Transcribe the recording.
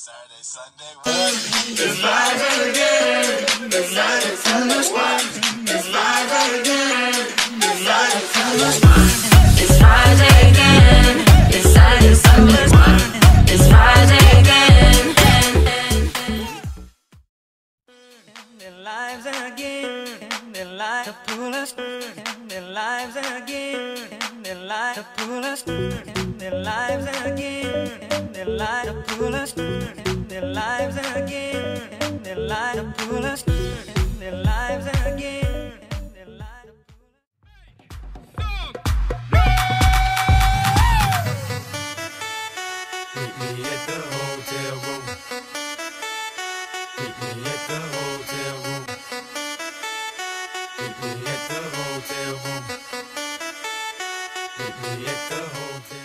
Saturday, Sunday. It's Friday again. It's Friday, Sunday. It's Friday again. It's Friday, Sunday. It's Friday again. It's Saturday, Sunday. It's Friday again. Their lives again. Their lives to pull us. Their lives again. Their lives to pull us. Their lives again. Their lives to pull us. Their lives again. Their lives to pull us. Their lives again. Their lives to Meet me at the hotel room. Meet me at the hotel room. Meet me at the hotel room. Meet me at the hotel room.